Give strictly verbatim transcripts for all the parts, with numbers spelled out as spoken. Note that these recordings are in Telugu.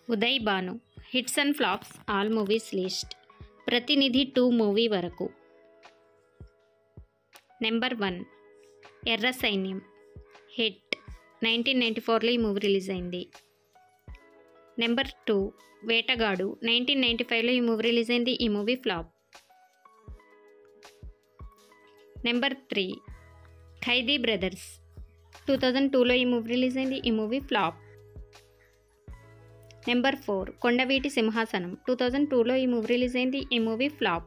Uday Bhanu hits and flops all movies list. Prathinidhi two movie వరకు. Number one Erra Sainyam hit. Nineteen ninety ఫోర్లో ఈ మూవీ రిలీజ్ అయింది. Number two Vetagadu nineteen ninety ఫైవ్లో ఈ మూవీ రిలీజ్ అయింది. ఈ movie flop. Number three Khaidi brothers two thousand టూలో ఈ మూవీ రిలీజ్ అయింది. ఈ movie flop. Number four Kondaveeti Simhasanam two thousand టూలో ఈ మూవీ రిలీజ్ అయింది. ఈ movie flop.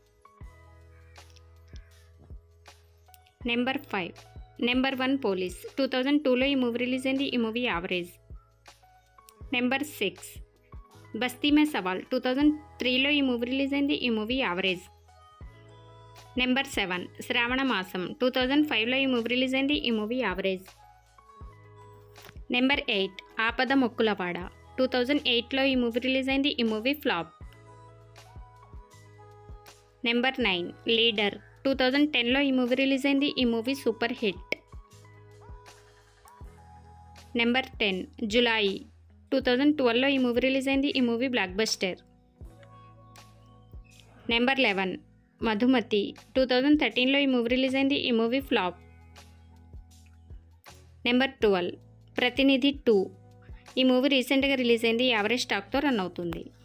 Number five number one police two thousand టూలో ఈ మూవీ రిలీజ్ అయింది. ఈ మూవీ యావరేజ్. నెంబర్ సిక్స్ బస్తీ మే సవాల్ టూ థౌజండ్ త్రీలో ఈ మూవీ రిలీజ్ అయింది. ఈ movie average. Number seven Shravana Masam two thousand ఫైవ్లో ఈ మూవీ రిలీజ్ అయింది. ఈ మూవీ యావరేజ్. నెంబర్ ఎయిట్ ఆపద మొక్కులవాడ టూ థౌజండ్ ఎయిట్లో ఈ మూవీ రిలీజ్ అయింది. ఈ movie flop. Number nine leader two thousand టెన్లో ఈ మూవీ రిలీజ్ అయింది. ఈ movie super hit. Number ten Julayi two thousand ట్వెల్వ్లో ఈ మూవీ రిలీజ్ అయింది. ఈ movie blockbuster. Number eleven Madhumati two thousand థర్టీన్లో ఈ మూవీ రిలీజ్ అయింది. ఈ movie flop. Number twelve Prathinidhi two ఈ మూవీ రీసెంట్గా రిలీజ్ అయింది. యావరేజ్ టాక్తో రన్ అవుతుంది.